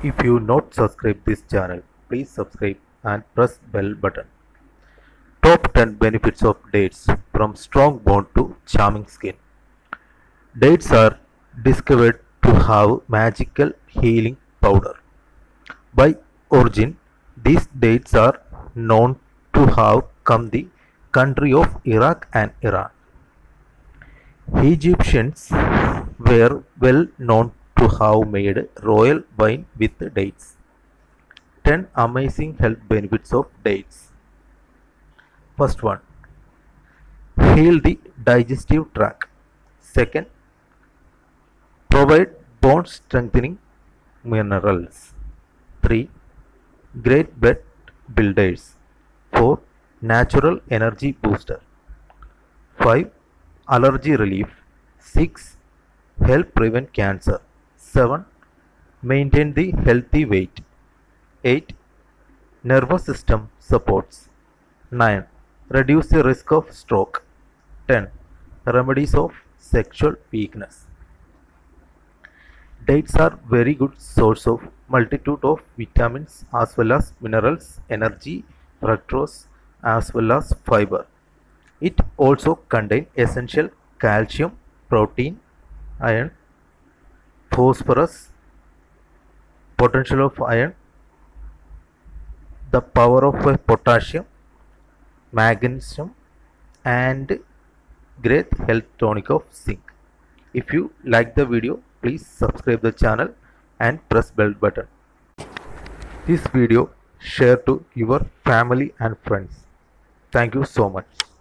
If you not subscribe this channel, please subscribe and press bell button. Top 10 benefits of dates from strong bone to charming skin. Dates are discovered to have magical healing powder. By origin, these dates are known to have come the country of Iraq and Iran. Egyptians were well known to have made royal wine with dates. 10 amazing health benefits of dates. First one, heal the digestive tract. Second, provide bone strengthening minerals. 3. Great blood builders. 4. Natural energy booster. 5. Allergy relief. 6. Help prevent cancer. 7. Maintain the healthy weight. 8. Nervous system supports. 9. Reduce the risk of stroke. 10. Remedies of sexual weakness. Dates are very good source of multitude of vitamins as well as minerals, energy, fructose as well as fiber. It also contains essential calcium, protein, iron, phosphorus, potential of iron, the power of potassium, magnesium and great health tonic of zinc. If you like the video, please subscribe the channel and press bell button. This video share to your family and friends. Thank you so much.